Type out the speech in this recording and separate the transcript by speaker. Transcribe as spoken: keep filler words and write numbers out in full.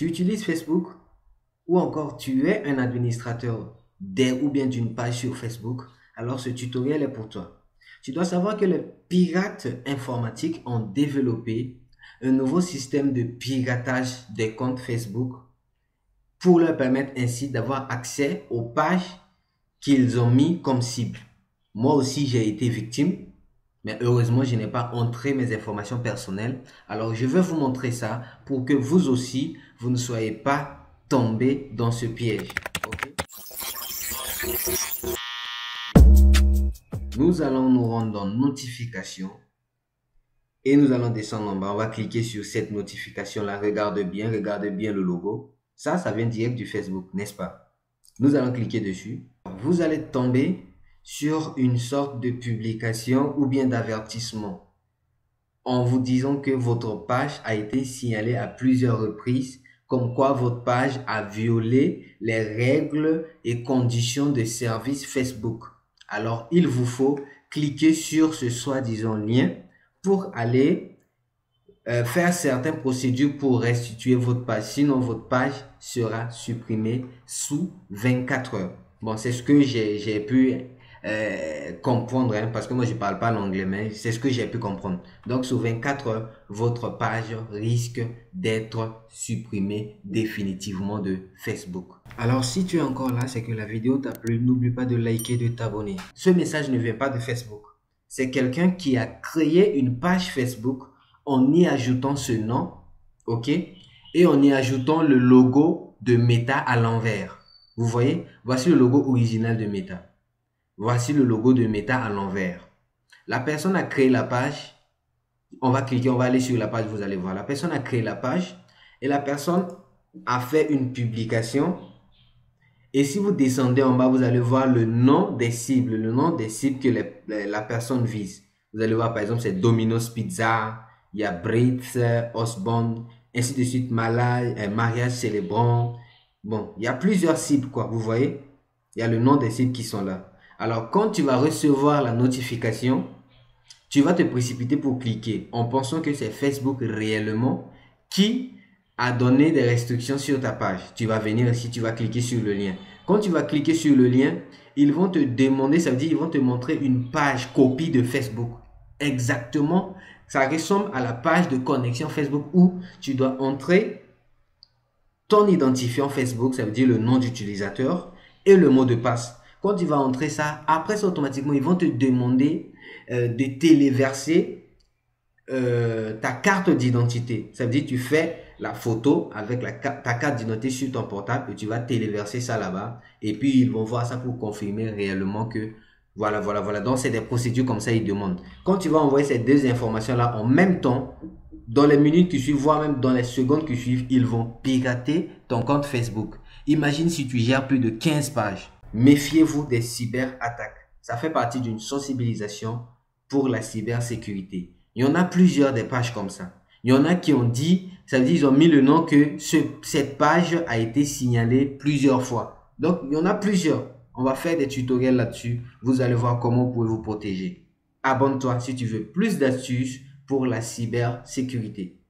Speaker 1: Tu utilises Facebook ou encore tu es un administrateur d'un ou bien d'une page sur Facebook, alors ce tutoriel est pour toi. Tu dois savoir que les pirates informatiques ont développé un nouveau système de piratage des comptes Facebook pour leur permettre ainsi d'avoir accès aux pages qu'ils ont mis comme cible. Moi aussi, j'ai été victime, mais heureusement, je n'ai pas entré mes informations personnelles. Alors, je vais vous montrer ça pour que vous aussi, vous ne soyez pas tombé dans ce piège. Okay? Nous allons nous rendre dans notification et nous allons descendre en bas. On va cliquer sur cette notification-là. Regarde bien, regarde bien le logo. Ça, ça vient direct du Facebook, n'est-ce pas? Nous allons cliquer dessus. Vous allez tomber sur une sorte de publication ou bien d'avertissement en vous disant que votre page a été signalée à plusieurs reprises, comme quoi votre page a violé les règles et conditions de service Facebook. Alors, il vous faut cliquer sur ce soi-disant lien pour aller euh, faire certaines procédures pour restituer votre page. Sinon, votre page sera supprimée sous vingt-quatre heures. Bon, c'est ce que j'ai pu euh, comprendre, hein, parce que moi, je parle pas l'anglais, mais c'est ce que j'ai pu comprendre. Donc, sous vingt-quatre heures, votre page risque d'être supprimée définitivement de Facebook. Alors, si tu es encore là, c'est que la vidéo t'a plu. N'oublie pas de liker, de t'abonner. Ce message ne vient pas de Facebook. C'est quelqu'un qui a créé une page Facebook en y ajoutant ce nom, ok, et en y ajoutant le logo de Meta à l'envers. Vous voyez, voici le logo original de Meta. Voici le logo de Meta à l'envers. La personne a créé la page. On va cliquer, on va aller sur la page, vous allez voir. La personne a créé la page et la personne a fait une publication. Et si vous descendez en bas, vous allez voir le nom des cibles, le nom des cibles que les, la personne vise. Vous allez voir, par exemple, c'est Domino's Pizza, il y a Brits, Osborne, ainsi de suite, Malay, Mariage Célébrant. Bon, il y a plusieurs cibles, quoi, vous voyez. Il y a le nom des cibles qui sont là. Alors, quand tu vas recevoir la notification, tu vas te précipiter pour cliquer en pensant que c'est Facebook réellement qui a donné des restrictions sur ta page. Tu vas venir ici, tu vas cliquer sur le lien. Quand tu vas cliquer sur le lien, ils vont te demander, ça veut dire ils vont te montrer une page copie de Facebook. Exactement, ça ressemble à la page de connexion Facebook où tu dois entrer ton identifiant Facebook, ça veut dire le nom d'utilisateur et le mot de passe. Quand tu vas entrer ça, après ça, automatiquement, ils vont te demander euh, de téléverser euh, ta carte d'identité. Ça veut dire que tu fais la photo avec la, ta carte d'identité sur ton portable et tu vas téléverser ça là-bas. Et puis, ils vont voir ça pour confirmer réellement que voilà, voilà, voilà. Donc, c'est des procédures comme ça, ils demandent. Quand tu vas envoyer ces deux informations-là en même temps, dans les minutes qui suivent, voire même dans les secondes qui suivent, ils vont pirater ton compte Facebook. Imagine si tu gères plus de quinze pages. Méfiez-vous des cyberattaques. Ça fait partie d'une sensibilisation pour la cybersécurité. Il y en a plusieurs des pages comme ça. Il y en a qui ont dit, ça veut dire ils ont mis le nom que ce, cette page a été signalée plusieurs fois. Donc, il y en a plusieurs. On va faire des tutoriels là-dessus. Vous allez voir comment vous pouvez vous protéger. Abonne-toi si tu veux plus d'astuces pour la cybersécurité.